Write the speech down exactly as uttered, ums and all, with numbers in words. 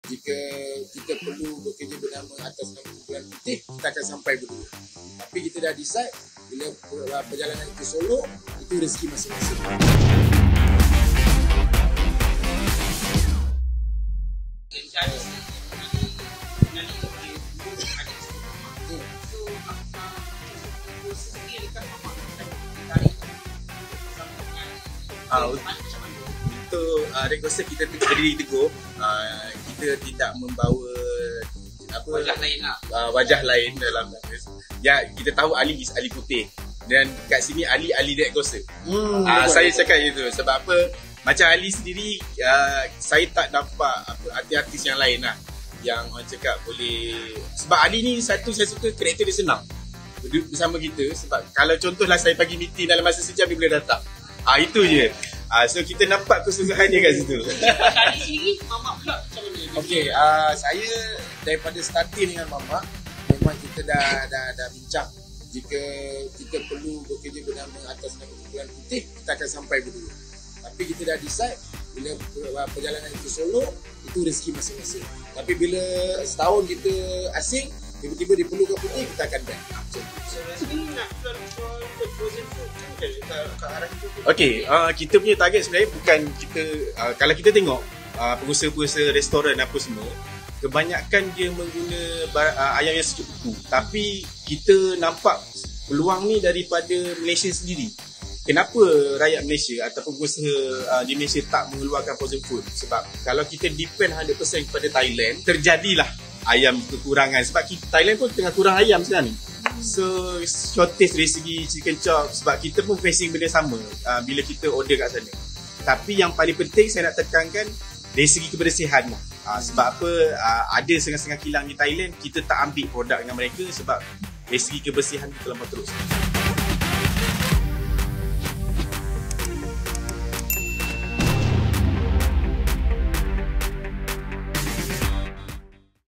Jika kita perlu bekerja bernama atas nama kumpulan putih, kita akan sampai berdua. Tapi kita dah decide, bila perjalanan itu solo, itu rezeki masing-masing. Uh, untuk uh, rekonsen kita berdiri teguh, uh, kita tidak membawa apa wajah lain lah. Uh, wajah lain dalam ya, kita tahu Ali is Ali putih dan kat sini Ali Ali Red Ghost. Hmm, uh, saya cakap itu sebab apa, macam Ali sendiri uh, saya tak nampak apa artis-artis yang lain lah yang orang cakap boleh, sebab Ali ni satu saya suka karakter dia senang duduk bersama kita. Sebab kalau contohlah saya pagi meeting dalam masa sejam dia boleh datang. Ah, itu je. Ah, so kita nampak kesungguhannya kat situ. Ali sendiri, Mamak pula macam mana? Okey, uh, saya daripada starting dengan Mamak, memang kita dah dah dah bincang. Jika kita perlu bekerja bernama atas nama kumpulan putih, kita akan sampai berdua. Tapi kita dah decide, bila perjalanan itu solo, itu rezeki masing-masing. Tapi bila setahun kita asing, tiba-tiba diperlukan putih, kita akan back. Sini nak keluar frozen food kan ke arah itu. Okey, uh, kita punya target sebenarnya bukan kita, uh, kalau kita tengok uh, pengusaha-pengusaha restoran apa semua, kebanyakan dia mengguna bar- uh, ayam yang sejuk beku. Tapi kita nampak peluang ni daripada Malaysia sendiri. Kenapa rakyat Malaysia ataupun pengusaha uh, di Malaysia tak mengeluarkan frozen food? Sebab kalau kita depend one hundred percent kepada Thailand, terjadilah ayam kekurangan. Sebab kita, Thailand pun tengah kurang ayam sekarang ni. So shortage dari segi chicken chop, sebab kita pun facing benda sama uh, bila kita order kat sana. Tapi yang paling penting saya nak tekankan dari segi kebersihan lah. Uh, sebab apa, uh, ada setengah-setengah kilang di Thailand, kita tak ambil produk dengan mereka sebab dari segi kebersihan kita lemah terus.